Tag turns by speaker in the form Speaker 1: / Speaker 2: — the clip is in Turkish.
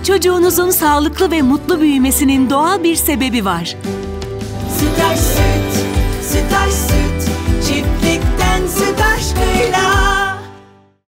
Speaker 1: Çocuğunuzun sağlıklı ve mutlu büyümesinin doğal bir sebebi var.